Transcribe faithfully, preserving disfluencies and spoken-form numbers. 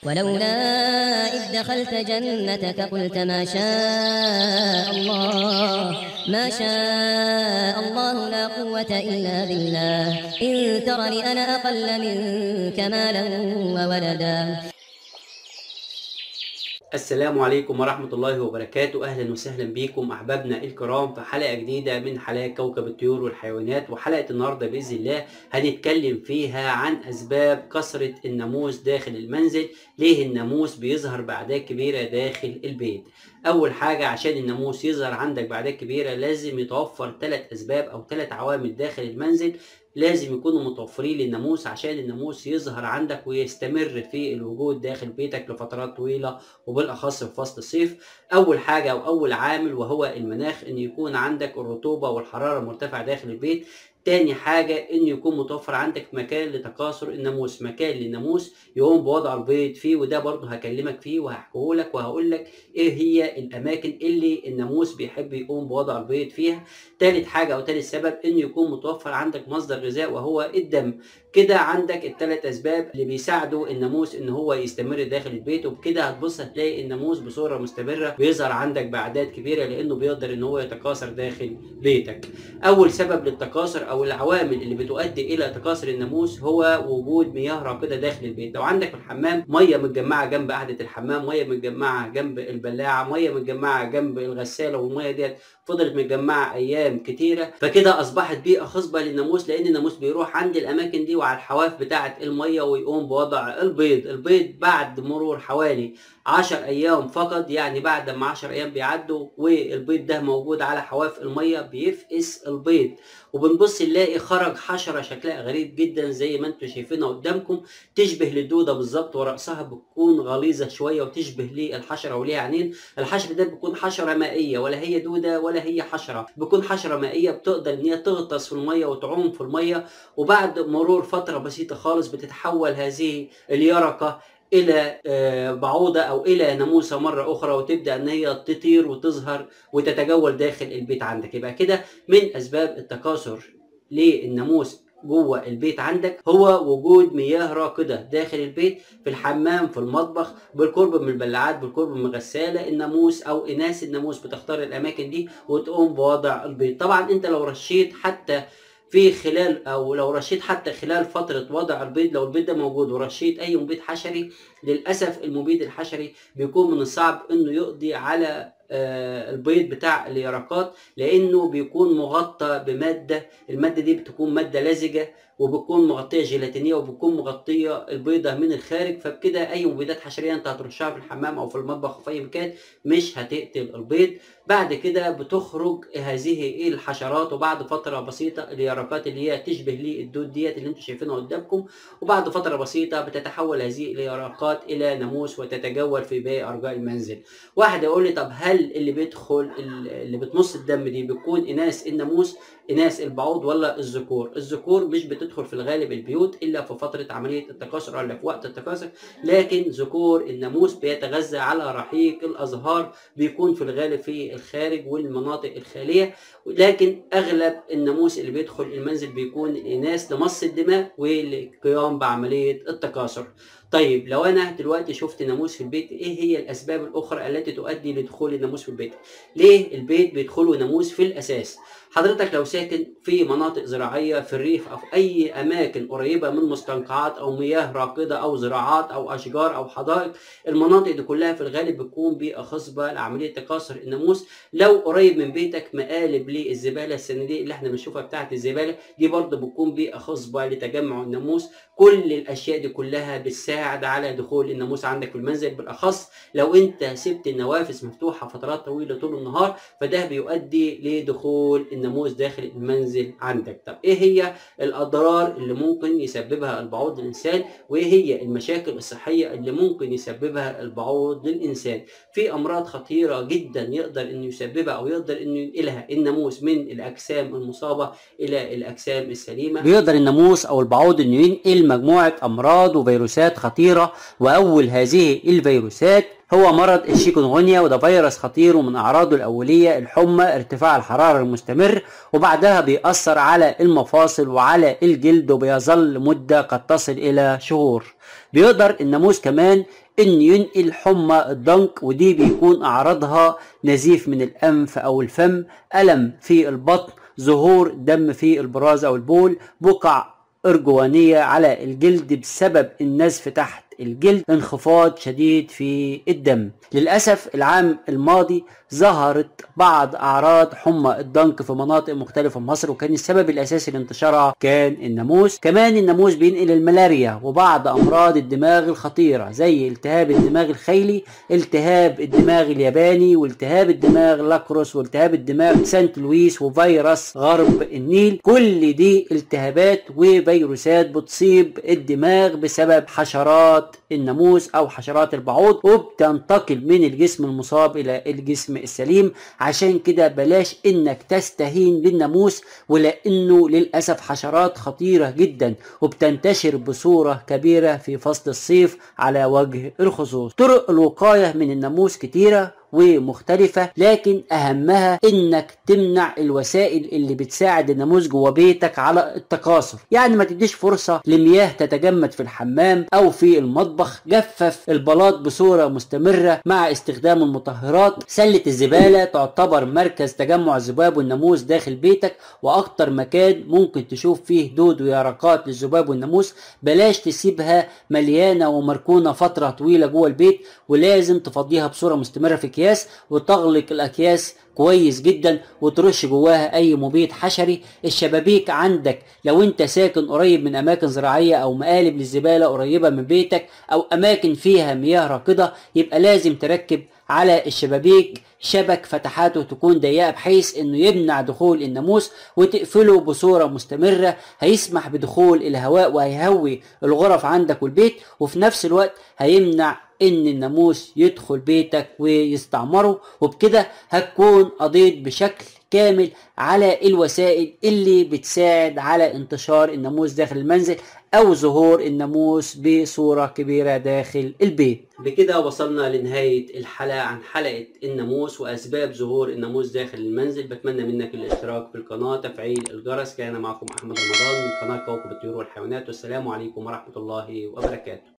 ولولا إذ دخلت جنتك قلت ما شاء الله ما شاء الله لا قوة إلا بالله إن ترني أنا أقل منك مالا وولدا. السلام عليكم ورحمة الله وبركاته. أهلا وسهلا بكم أحبابنا الكرام في حلقة جديدة من حلقات كوكب الطيور والحيوانات. وحلقة النهاردة بإذن الله هنتكلم فيها عن أسباب كثرة الناموس داخل المنزل. ليه الناموس بيظهر بأعداد كبيرة داخل البيت؟ أول حاجة، عشان الناموس يظهر عندك بأعداد كبيرة لازم يتوفر ثلاث أسباب أو ثلاث عوامل داخل المنزل لازم يكونوا متوفرين للناموس عشان الناموس يظهر عندك ويستمر في الوجود داخل بيتك لفترات طويلة وبالأخص في فصل الصيف. أول حاجة أو أول عامل وهو المناخ، إن يكون عندك الرطوبة والحرارة مرتفعة داخل البيت. تاني حاجة، إن يكون متوفر عندك مكان لتكاثر الناموس، مكان للناموس يقوم بوضع البيض فيه، وده برضه هكلمك فيه وهحكيهولك وهقولك إيه هي الأماكن اللي الناموس بيحب يقوم بوضع البيض فيها. تالت حاجة أو تالت سبب، إن يكون متوفر عندك مصدر غذاء وهو الدم. كده عندك الثلاث اسباب اللي بيساعدوا الناموس ان هو يستمر داخل البيت، وبكده هتبص هتلاقي الناموس بصوره مستمره بيظهر عندك باعداد كبيره لانه بيقدر ان هو يتكاثر داخل بيتك. اول سبب للتكاثر او العوامل اللي بتؤدي الى تكاثر الناموس هو وجود مياه راكده داخل البيت. لو عندك في الحمام ميه متجمعه جنب قاعده الحمام، ميه متجمعه جنب البلاعه، ميه متجمعه جنب الغساله، والميه ديت فضلت متجمعه ايام كتيره، فكده اصبحت بيئه خصبه للناموس، لان الناموس بيروح عند الاماكن دي وعلى الحواف بتاعه الميه ويقوم بوضع البيض. البيض بعد مرور حوالي عشر ايام فقط، يعني بعد ما عشر ايام بيعدوا والبيض ده موجود على حواف الميه بيفقس البيض، وبنبص نلاقي خرج حشره شكلها غريب جدا زي ما انتم شايفينها قدامكم، تشبه للدوده بالظبط، وراسها بتكون غليظه شويه وتشبه للحشره وليها عينين. الحشره ده بتكون حشره مائيه، ولا هي دوده ولا هي حشره، بتكون حشره مائيه بتقدر ان هي تغطس في الميه وتعوم في الميه، وبعد مرور فتره بسيطه خالص بتتحول هذه اليرقه الى بعوضه او الى ناموسه مره اخرى، وتبدا ان هي تطير وتظهر وتتجول داخل البيت عندك. يبقى كده من اسباب التكاثر للناموس جوه البيت عندك هو وجود مياه راكده داخل البيت، في الحمام، في المطبخ، بالقرب من البلاعات، بالقرب من الغساله. الناموس او اناث الناموس بتختار الاماكن دي وتقوم بوضع البيض. طبعا انت لو رشيت حتى في خلال او لو رشيت حتى خلال فتره وضع البيض، لو البيض ده موجود ورشيت اي مبيد حشري، للاسف المبيد الحشري بيكون من الصعب انه يقضي على البيض بتاع اليرقات، لانه بيكون مغطى بماده، الماده دي بتكون ماده لزجه وبتكون مغطيه جيلاتينيه وبتكون مغطيه البيضه من الخارج، فبكده اي مبيدات حشريه انت هترشها في الحمام او في المطبخ او في اي مكان مش هتقتل البيض. بعد كده بتخرج هذه الحشرات، وبعد فتره بسيطه اليرقات اللي هي تشبه للدود ديت اللي انتم شايفينها قدامكم، وبعد فتره بسيطه بتتحول هذه اليرقات الى ناموس وتتجول في باقي ارجاء المنزل. واحد يقول لي طب هل اللي بيدخل اللي بتمص الدم دي بيكون اناث الناموس، اناث البعوض، ولا الذكور؟ الذكور مش بتدخل في الغالب البيوت الا في فتره عمليه التكاثر ولا في وقت التكاثر، لكن ذكور الناموس بيتغذى على رحيق الازهار، بيكون في الغالب في الخارج والمناطق الخاليه، لكن اغلب الناموس اللي بيدخل المنزل بيكون الاناث لمص الدماء والقيام بعمليه التكاثر. طيب لو انا دلوقتي شفت ناموس في البيت، ايه هي الاسباب الاخرى التي تؤدي لدخول الناموس في البيت؟ ليه البيت بيدخله ناموس في الاساس؟ حضرتك لو ساكن في مناطق زراعيه في الريف او في اي اماكن قريبه من مستنقعات او مياه راكده او زراعات او اشجار او حدائق، المناطق دي كلها في الغالب بتكون بيئه خصبه لعمليه تكاثر الناموس. لو قريب من بيتك مقالب للزباله السنديه اللي احنا بنشوفها بتاعه الزباله دي، برضه بتكون بيئه خصبه لتجمع الناموس. كل الاشياء دي كلها بتساعد على دخول الناموس عندك في المنزل، بالاخص لو انت سبت النوافذ مفتوحه فترات طويله طول النهار، فده بيؤدي لدخول الناموس داخل المنزل عندك. طب ايه هي الاضرار اللي ممكن يسببها البعوض للانسان، وايه هي المشاكل الصحيه اللي ممكن يسببها البعوض للانسان؟ في امراض خطيره جدا يقدر انه يسببها او يقدر انه ينقلها الناموس من الاجسام المصابه الى الاجسام السليمه. بيقدر الناموس او البعوض انه ينقل مجموعه امراض وفيروسات خطيرة، وأول هذه الفيروسات هو مرض الشيكونغونيا، وده فيروس خطير ومن أعراضه الأولية الحمى، ارتفاع الحرارة المستمر، وبعدها بيأثر على المفاصل وعلى الجلد وبيظل مدة قد تصل إلى شهور. بيقدر الناموس كمان ان ينقل حمى الضنك، ودي بيكون اعراضها نزيف من الانف او الفم، الم في البطن، ظهور دم في البراز او البول، بقع ارجوانية على الجلد بسبب النزف تحت الجلد، انخفاض شديد في الدم. للأسف العام الماضي ظهرت بعض أعراض حمى الضنك في مناطق مختلفة في مصر، وكان السبب الأساسي لانتشارها كان الناموس. كمان الناموس بينقل الملاريا وبعض أمراض الدماغ الخطيرة زي التهاب الدماغ الخيلي، التهاب الدماغ الياباني، والتهاب الدماغ لاكروس، والتهاب الدماغ سانت لويس، وفيروس غرب النيل. كل دي التهابات وفيروسات بتصيب الدماغ بسبب حشرات الناموس أو حشرات البعوض، وبتنتقل من الجسم المصاب إلى الجسم السليم. عشان كده بلاش انك تستهين بالناموس، ولانه للاسف حشرات خطيرة جدا وبتنتشر بصورة كبيرة في فصل الصيف على وجه الخصوص. طرق الوقاية من الناموس كتيرة ومختلفة، لكن اهمها انك تمنع الوسائل اللي بتساعد الناموس جوه بيتك على التكاثر. يعني ما تديش فرصة لمياه تتجمد في الحمام او في المطبخ، جفف البلاط بصورة مستمرة مع استخدام المطهرات. سلة الزبالة تعتبر مركز تجمع الذباب والناموس داخل بيتك، واكتر مكان ممكن تشوف فيه دود ويرقات للذباب والناموس. بلاش تسيبها مليانة ومركونة فترة طويلة جوه البيت، ولازم تفضيها بصورة مستمرة في اكياس، وتغلق الاكياس كويس جدا وترش جواها اي مبيد حشري. الشبابيك عندك لو انت ساكن قريب من اماكن زراعية او مقالب للزبالة قريبة من بيتك او اماكن فيها مياه راكدة، يبقى لازم تركب على الشبابيك شبك فتحاته تكون ضيقة بحيث انه يمنع دخول الناموس، وتقفله بصورة مستمرة. هيسمح بدخول الهواء وهيهوي الغرف عندك والبيت، وفي نفس الوقت هيمنع ان الناموس يدخل بيتك ويستعمره. وبكده هتكون قضيت بشكل كامل على الوسائل اللي بتساعد على انتشار الناموس داخل المنزل او ظهور الناموس بصورة كبيرة داخل البيت. بكده وصلنا لنهاية الحلقة عن حلقة الناموس واسباب ظهور الناموس داخل المنزل. بتمنى منك الاشتراك في القناة، تفعيل الجرس. كان معكم احمد رمضان من قناة كوكب الطيور والحيوانات، والسلام عليكم ورحمة الله وبركاته.